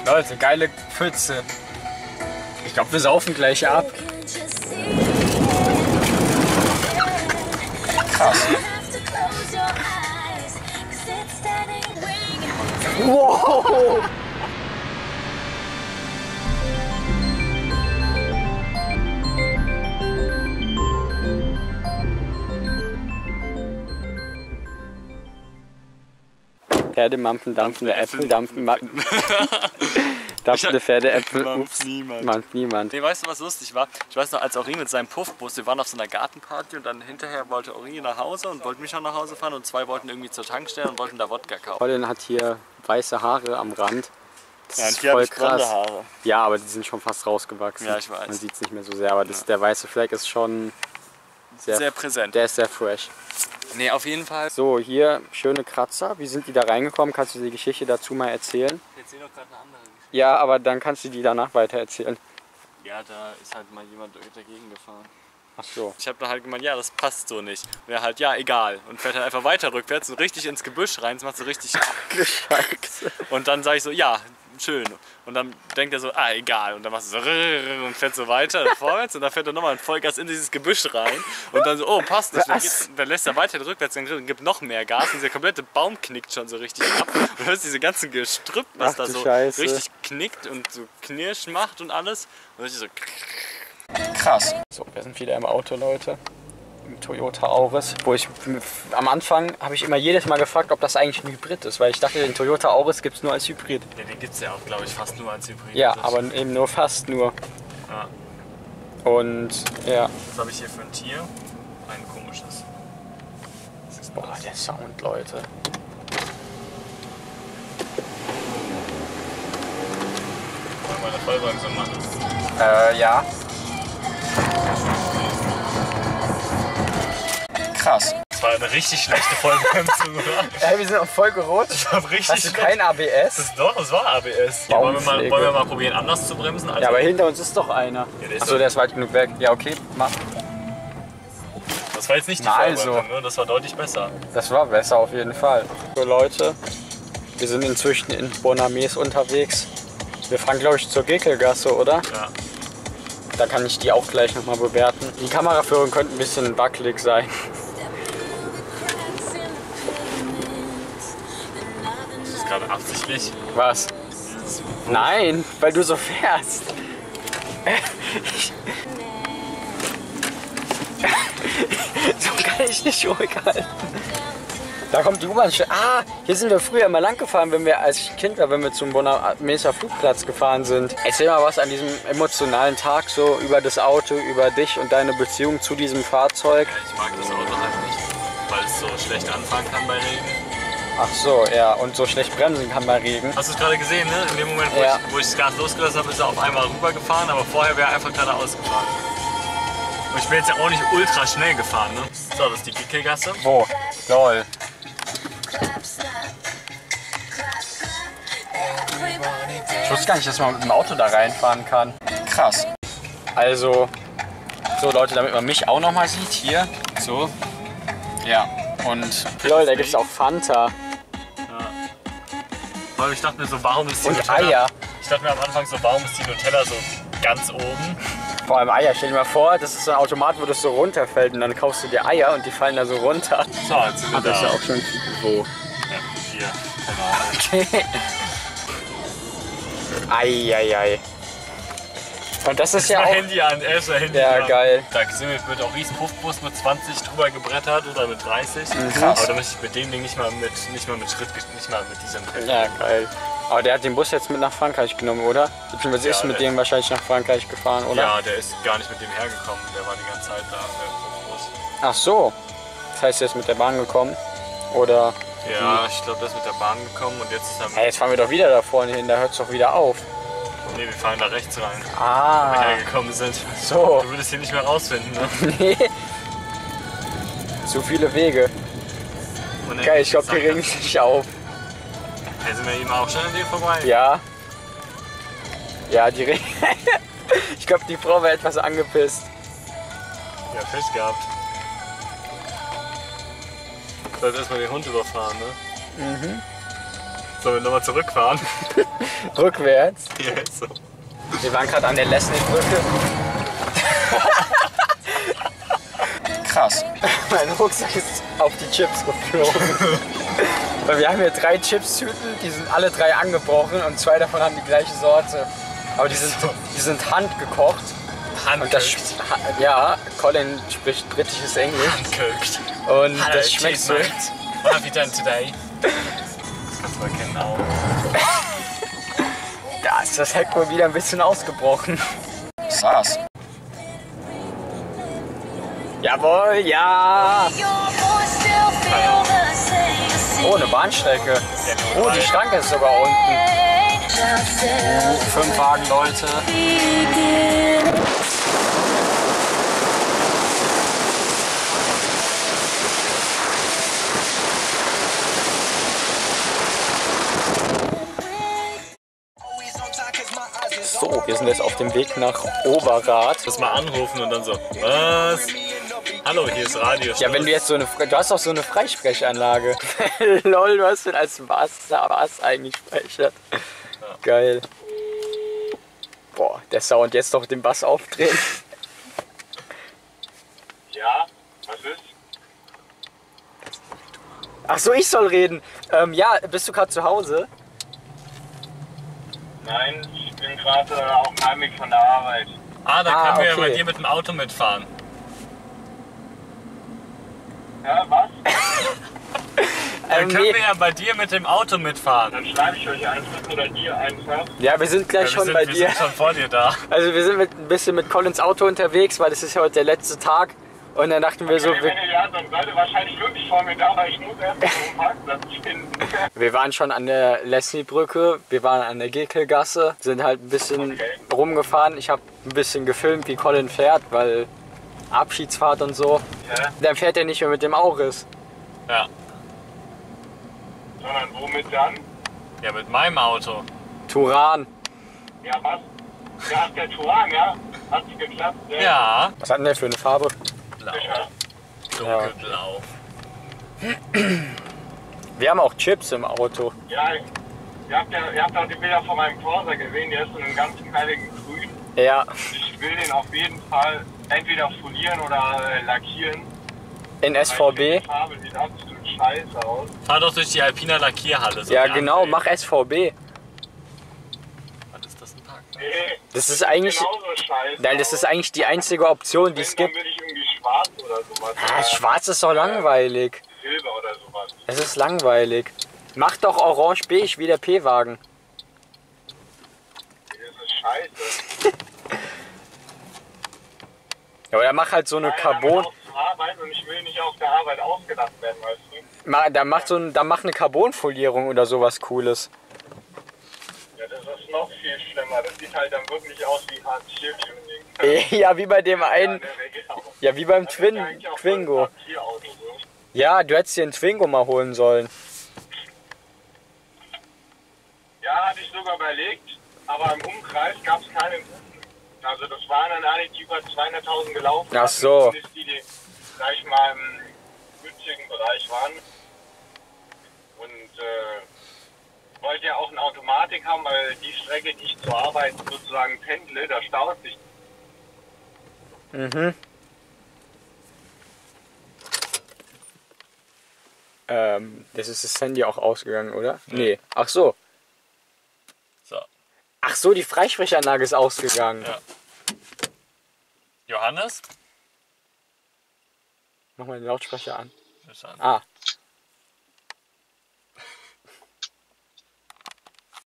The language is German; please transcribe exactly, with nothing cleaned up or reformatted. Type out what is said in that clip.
Leute, geile Pfütze. Ich glaube, wir saufen gleich ab. Krass. Wow. Pferde mampfen, dampfende Äpfel, dampfen, dampfende Pferde, Äpfel, ups, niemand. mampft niemand. Nee, weißt du, was lustig war? Ich weiß noch, als Ori mit seinem Puffbus, wir waren auf so einer Gartenparty und dann hinterher wollte Ori nach Hause und wollte mich auch nach Hause fahren und zwei wollten irgendwie zur Tankstelle und wollten da Wodka kaufen. Colin hat hier weiße Haare am Rand. Das Ja, ist und hier voll hab ich blonde krass. Haare. Ja, aber die sind schon fast rausgewachsen. Ja, ich weiß. Man sieht es nicht mehr so sehr, aber das, der weiße Fleck ist schon sehr, Sehr präsent. Der ist sehr fresh. Nee, auf jeden Fall. So, hier schöne Kratzer. Wie sind die da reingekommen? Kannst du die Geschichte dazu mal erzählen? Ich erzähle doch gerade eine andere Geschichte. Ja, aber dann kannst du die danach weiter erzählen. Ja, da ist halt mal jemand dagegen gefahren. Ach so. Ich habe dann halt gemeint, ja, das passt so nicht. Und er halt, ja, egal. Und fährt halt einfach weiter rückwärts und richtig ins Gebüsch rein. Das macht so richtig Scheiße. Und dann sage ich so, ja, schön. Und dann denkt er so, ah, egal. Und dann machst du so und fährt so weiter vorwärts und dann fährt er nochmal ein Vollgas in dieses Gebüsch rein. Und dann so, oh, passt nicht. Dann, geht, dann lässt er weiter rückwärts und gibt noch mehr Gas. Und der komplette Baum knickt schon so richtig ab. Und du hörst diese ganzen Gestrüpp, was Ach, da du so Scheiße. richtig knickt und so Knirsch macht und alles. Und richtig so. Krass. So, wir sind wieder im Auto, Leute. Im Toyota Auris. Wo ich am Anfang habe ich immer jedes Mal gefragt, ob das eigentlich ein Hybrid ist, weil ich dachte, den Toyota Auris gibt es nur als Hybrid. Ja, den gibt es ja auch, glaube ich, fast nur als Hybrid. Ja, aber eben nur fast nur. Ja. Und ja. Was habe ich hier für ein Tier? Ein komisches. Das ist Boah, der Sound, Leute. Wollen wir eine Vollwagen so machen? Äh, ja. Krass. Das war eine richtig schlechte Vollbremsung, oder? Ey, wir sind auf Folge rot. Ich hab richtig Hast du kein A B S? Das, doch, das war A B S. Hier, wollen, wir mal, Baumpflege. wollen wir mal probieren, anders zu bremsen? Also, Ja, aber hinter uns ist doch einer. Ja, der ist Achso, doch- der ist weit genug weg. Ja, okay, mach. das war jetzt nicht die Na, Vollbremsung, also. ne? Das war deutlich besser. Das war besser auf jeden Fall. So Leute, wir sind inzwischen in Bonames unterwegs. Wir fahren, glaube ich, zur Gekelgasse, oder? Ja. Da kann ich die auch gleich nochmal bewerten. Die Kameraführung könnte ein bisschen wackelig sein. Das ist gerade absichtlich. Was? Nein, weil du so fährst. So kann ich nicht ruhig halten. Da kommt die U-Bahn. Ah, hier sind wir früher immer lang gefahren, wenn wir als ich Kind war, wenn wir zum Bonameser Flugplatz gefahren sind. Erzähl mal was an diesem emotionalen Tag so über das Auto, über dich und deine Beziehung zu diesem Fahrzeug. Ja, ich mag das Auto halt nicht, weil es so schlecht anfahren kann bei Regen. Ach so, ja, und so schlecht bremsen kann bei Regen. Hast du es gerade gesehen, ne? In dem Moment, wo, Ja. ich, wo ich das Gas losgelassen habe, ist er auf einmal rübergefahren, aber vorher wäre er einfach geradeaus gefahren. Und ich bin jetzt ja auch nicht ultra schnell gefahren, ne? So, das ist die Gekelgasse. Wo? Lol. Ich wusste gar nicht, dass man mit dem Auto da reinfahren kann. Krass. Also, so Leute, damit man mich auch noch mal sieht, hier, so. Ja, und lol, da gibt's auch Fanta. Weil ich dachte mir so, warum ist die Und Nutella... Eier. Ich dachte mir am Anfang so, warum ist die Nutella so ganz oben? Vor allem Eier. Stell dir mal vor, das ist so ein Automat, wo das so runterfällt und dann kaufst du dir Eier und die fallen da so runter. So, jetzt sind wir Ach, das ist ja da. auch schon wo. Ja, hier, genau. Okay. Eieiei. Und das ist ja Mein auch... Handy an, er ist sein Handy Ja, an. geil. Da sind wir mit Auris Puffbus mit zwanzig drüber gebrettert oder mit dreißig. Krass. Aber da möchte ich mit dem Ding nicht mal mit, nicht mal mit Schritt, nicht mal mit diesem Tempo. Ja, geil. Aber der hat den Bus jetzt mit nach Frankreich genommen, oder? Beziehungsweise Ja, ist mit der- dem wahrscheinlich nach Frankreich gefahren, oder? Ja, der ist gar nicht mit dem hergekommen. Der war die ganze Zeit da, der Puffbus. Ach so. Das heißt, er ist mit der Bahn gekommen? Oder... Ja, ich glaube, der ist mit der Bahn gekommen und jetzt ist er mit... Hey, jetzt fahren wir doch wieder da vorne hin, da hört es doch wieder auf. Nee, wir fahren da rechts rein, wo wir Ah, hergekommen sind. so. Du würdest hier nicht mehr rausfinden, ne? Nee. Zu viele Wege. Und Geil, ich glaube, die regen sich auf. Hier sind wir eben auch schon an dir vorbei. Ja. Ja, die regen... Ich glaube, die Frau war etwas angepisst. Ja, Pech gehabt. Du sollst erstmal den Hund überfahren, ne? Mhm. Sollen wir nochmal zurückfahren? Rückwärts. Ja, so. Wir waren gerade an der Leslie-Brücke. Krass. Mein Rucksack ist auf die Chips geflogen. Weil wir haben hier drei Chips-Tüten, die sind alle drei angebrochen und zwei davon haben die gleiche Sorte. Aber die sind, die sind handgekocht. Und das, ja, Colin spricht britisches Englisch. Handcooked. Und Hello, das schmeckt so. cheers, mate. What have you done today? Das kannst du erkennen auch. Da ist das Heck wohl wieder ein bisschen ausgebrochen. Saß. Jawohl, ja! Oh, eine Bahnstrecke. Oh, die Schranke ist sogar unten. Fünf Wagen, Leute. So, wir sind jetzt auf dem Weg nach Oberrat. Lass mal anrufen und dann so, was? Hallo, hier ist Radio. Ja, wenn du jetzt so eine, du hast doch so eine Freisprechanlage. Lol, du hast denn als Bass, Bass eigentlich speichert. Ja. Geil. Boah, der Sound, jetzt doch den Bass aufdrehen. Ja, was ist? Ach so, ich soll reden. Ähm, ja, bist du gerade zu Hause? Nein, ich bin gerade auf dem Heimweg von der Arbeit. Ah, da Ah, können wir ja okay. bei dir mit dem Auto mitfahren. Ja, was? Dann Ähm, können nee. wir ja bei dir mit dem Auto mitfahren. Dann schreibe ich euch einfach oder dir einfach. Ja, wir sind gleich Ja, wir schon sind, bei wir dir. sind schon vor dir da. Also wir sind mit, ein bisschen mit Collins Auto unterwegs, weil das ist ja heute der letzte Tag. Und dann dachten wir so, Wenn wir, ihr ja, dann seid ihr wahrscheinlich wirklich vor mir da, weil ich muss erst mal einen Parkplatz finden. wir waren schon an der Leslie-Brücke, wir waren an der Gekelgasse, sind halt ein bisschen Okay. rumgefahren. Ich habe ein bisschen gefilmt, wie Colin fährt, weil Abschiedsfahrt und so. Ja, Dann fährt er nicht mehr mit dem Auris. Ja. sondern womit dann? Ja, mit meinem Auto. Turan. Ja, was? Ja, der Turan, ja? Hat sich geklappt? Ja. Ja. Was hat denn der für eine Farbe? Blau. Ja. Dunkelblau. Wir haben auch Chips im Auto. Ja, ihr habt ja, ihr habt auch die Bilder von meinem Corsa gesehen, der ist in einem ganz knalligen Grün. Ja, Ich will den auf jeden Fall entweder folieren oder äh, lackieren. in S V B. Die Farbe sieht absolut scheiße aus. Fahr doch durch die Alpina Lackierhalle. So Ja, die genau, Ampel. mach S V B. Was ist das, ein Parkplatz? Nee, Das ist eigentlich, genauso scheiße. weil das ist aus. eigentlich die einzige Option, die Wenn, es dann gibt. würde ich irgendwie schwarz oder sowas. Ah, oder schwarz ist doch langweilig. Silber oder sowas. Das ist langweilig. Mach doch orange-beige wie der P-Wagen. Das ist scheiße. Ja, oder mach halt so eine Nein, Carbon. aber auch zur Arbeit und ich will nicht auf der Arbeit ausgedacht werden, weißt du? Ma- Da mach so ein, da mach eine Carbonfolierung oder sowas Cooles. Ja, das ist noch viel schlimmer. Das sieht halt dann wirklich aus wie Hartz vier Tuning. Ja, wie bei dem einen. Ja, der Regel auch. Ja, wie beim Das ist Twin ja eigentlich auch voll ein Twingo. Papierauto, so. Ja, du hättest dir einen Twingo mal holen sollen. Ja, hatte ich sogar überlegt, aber im Umkreis gab es keine guten. Also das waren dann eigentlich die über zweihunderttausend gelaufen. Ach so. Zumindest die, die, sag ich mal, im günstigen Bereich waren. Und äh, wollte ja auch eine Automatik haben, weil die Strecke, die ich zur Arbeit sozusagen pendle, da staut sich. Mhm. Ähm, das ist das Handy auch ausgegangen, oder? Nee. Ach so. So. Ach so, die Freisprechanlage ist ausgegangen. Ja. Johannes? Mach mal den Lautsprecher an. Ist an. Ah,